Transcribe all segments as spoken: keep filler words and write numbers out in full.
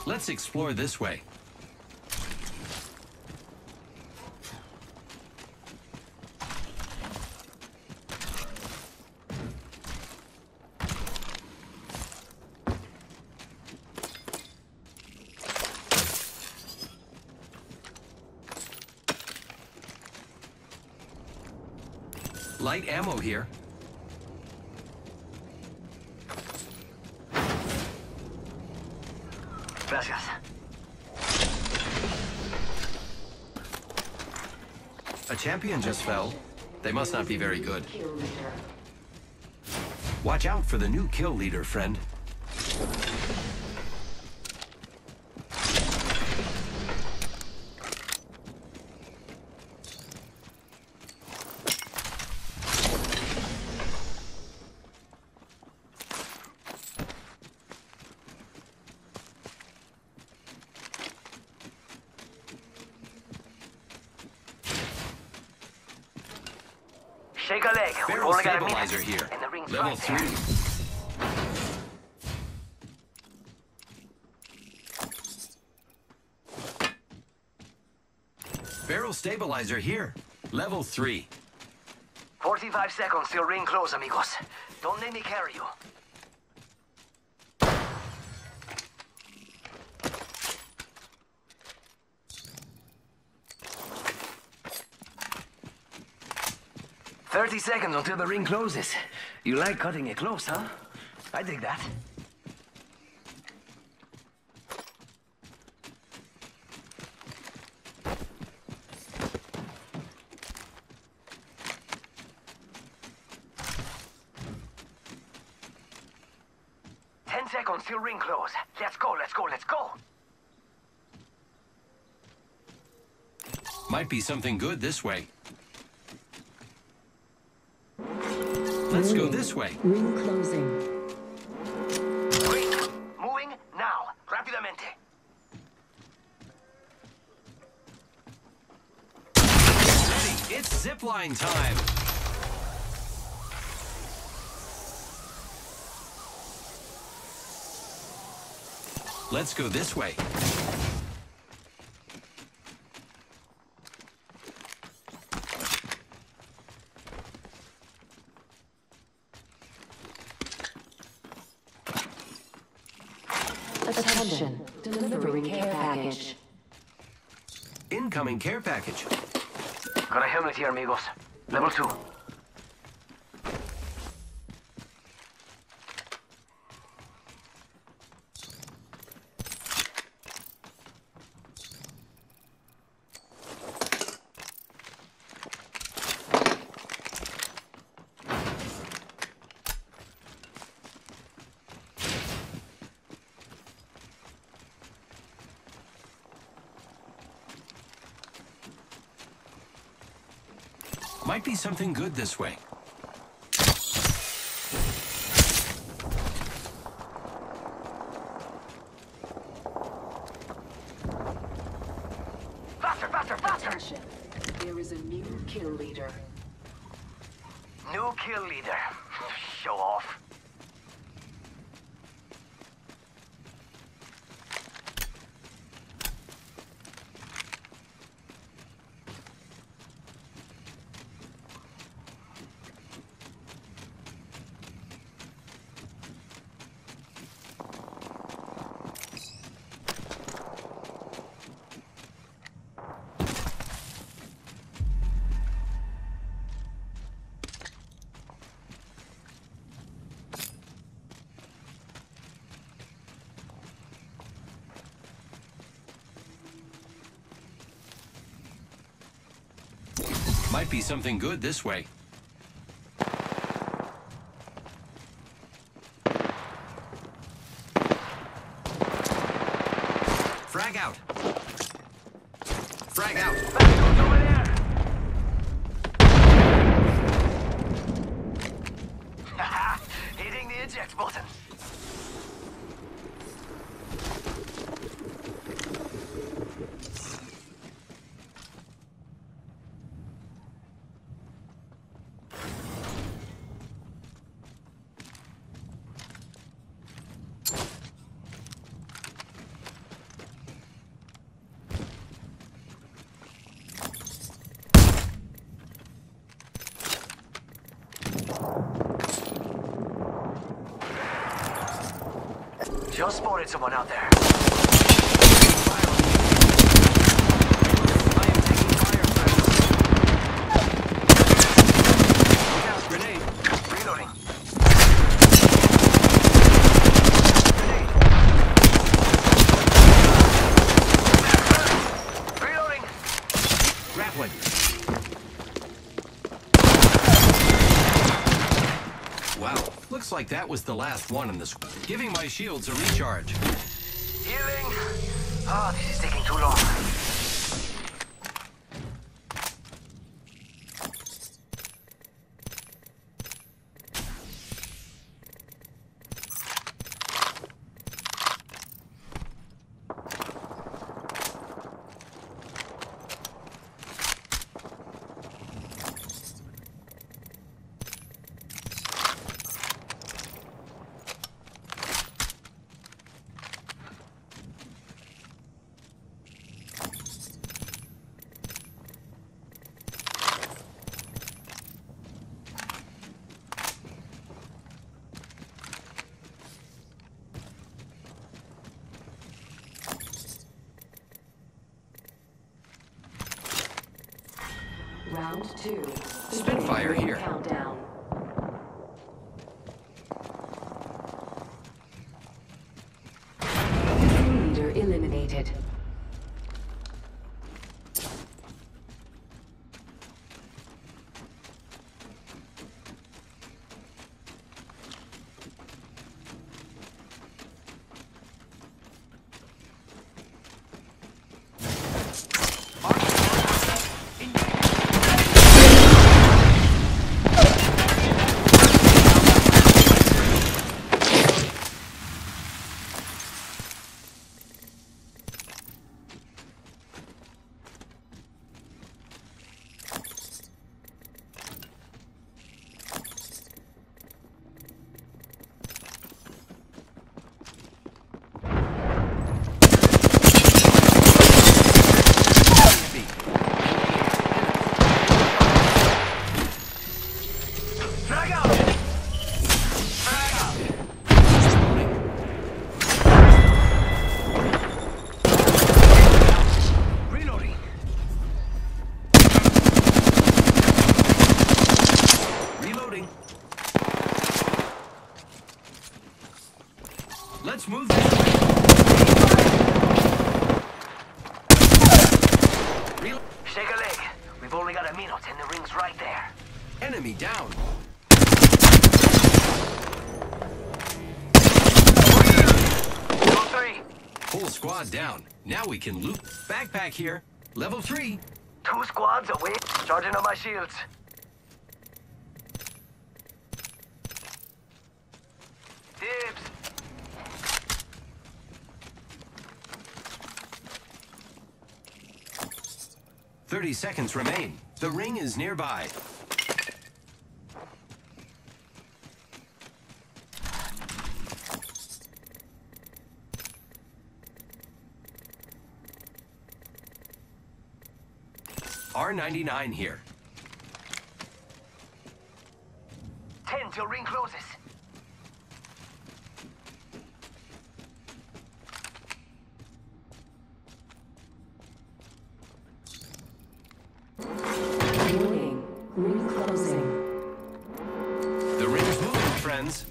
Let's explore this way. Light ammo here. Gracias. A champion just fell. They must not be very good. Watch out for the new kill leader, friend. Shake a leg. We've Barrel only got a minute. stabilizer here. And the ring's Level right there. three. Barrel stabilizer here. Level three. forty-five seconds till ring close, amigos. Don't let me carry you. Thirty seconds until the ring closes. You like cutting it close, huh? I dig that. Ten seconds till ring close. Let's go, let's go, let's go. Might be something good this way. Let's go this way. Ring closing. Ring. Moving now. Rápidamente. Ready, it's zipline time. Let's go this way. Attention. Delivering care package. Incoming care package. Got a helmet here, amigos. Level two. Might be something good this way. Faster, faster, faster! Attention. There is a new kill leader. New kill leader. Show off. Might be something good this way. Frag out. Frag out. Bastards over there! Haha! Hitting the eject button. Just spotted someone out there. Fire. I am taking fire, friends. Look out, grenade. Reloading. Grenade. Reloading. Grappling. Wow, looks like that was the last one in this. Giving my shields a recharge. Healing. Oh, this is taking too long. Round two. Spitfire here. Countdown. Kill leader eliminated. Frag out! Frag out! Reloading. Reloading. Let's move this way. Reload. Shake a leg. We've only got a minute and the ring's right there. Enemy down. Level three. Whole squad down. Now we can loot. Backpack here. Level three. Two squads away. Charging on my shields. Dibs. Thirty seconds remain. The ring is nearby. R ninety-nine here. Ten till ring closes. Warning. Ring closing. The ring's moving, friends.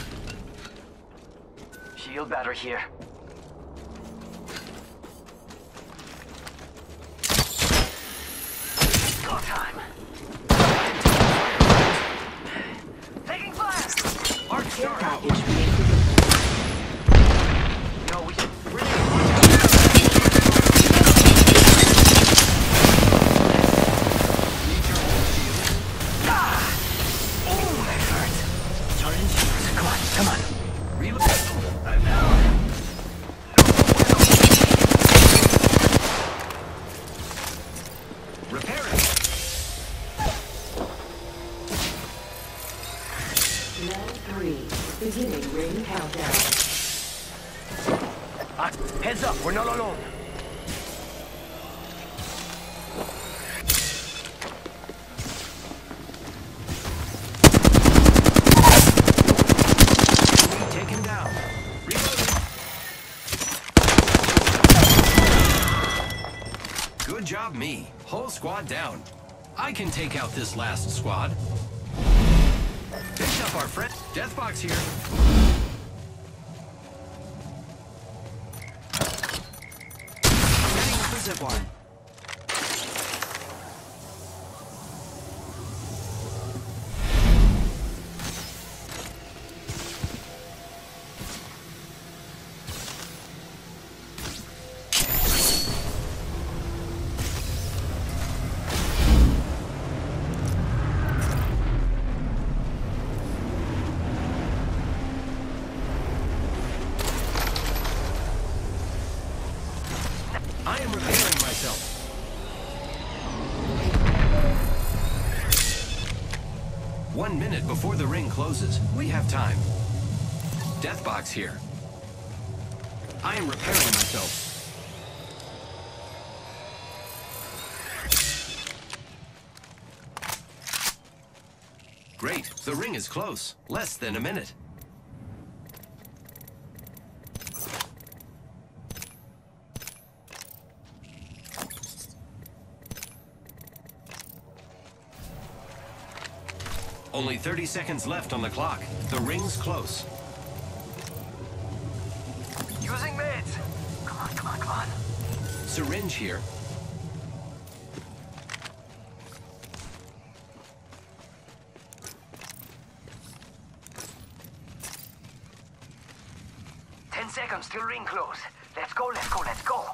Shield battery here. Go time. Taking fire. Arc Care star out. package being delivered. Yo, we should. Ah! Oh, that hurt. Charging shields. Come on, come on. Reload. I'm down. Repair it. Round three. Beginning ring countdown. Ah, heads up, we're not alone. Taken down. Reloading. stop me. Whole squad down. I can take out this last squad. Picked up our friend. Deathbox here. Setting up the zip line. I am repairing myself. One minute before the ring closes. We have time. Deathbox here. I am repairing myself. Great. The ring is close. Less than a minute. Only thirty seconds left on the clock. The ring's close. Using meds. Come on, come on, come on. Syringe here. Ten seconds till ring close. Let's go, let's go, let's go.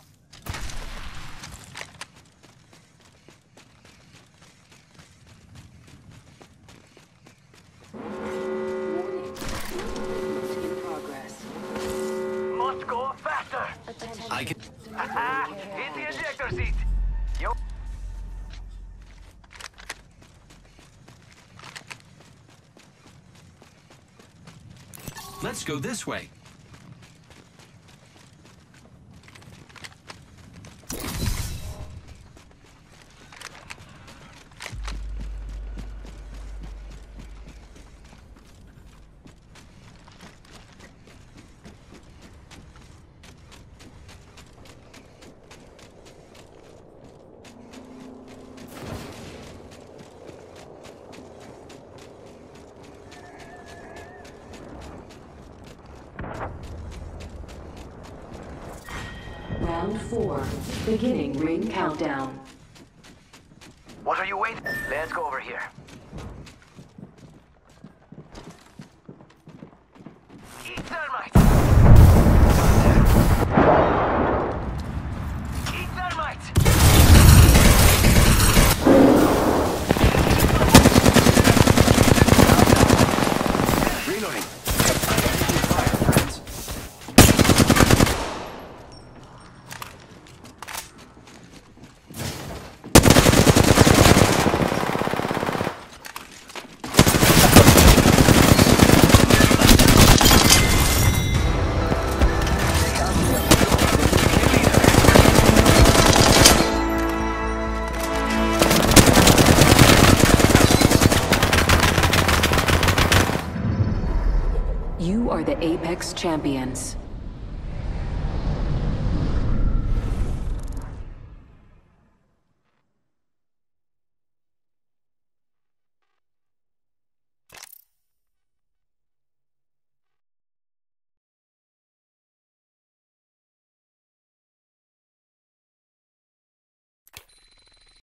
In progress. Must go faster. Attention. I can... Ah, in the ejector seat. Yo. Let's go this way. Round four. Beginning ring countdown. What are you waiting? Let's go over here. Eat thermite! Eat thermite! Reloading. Fire, friends. You are the Apex Champions.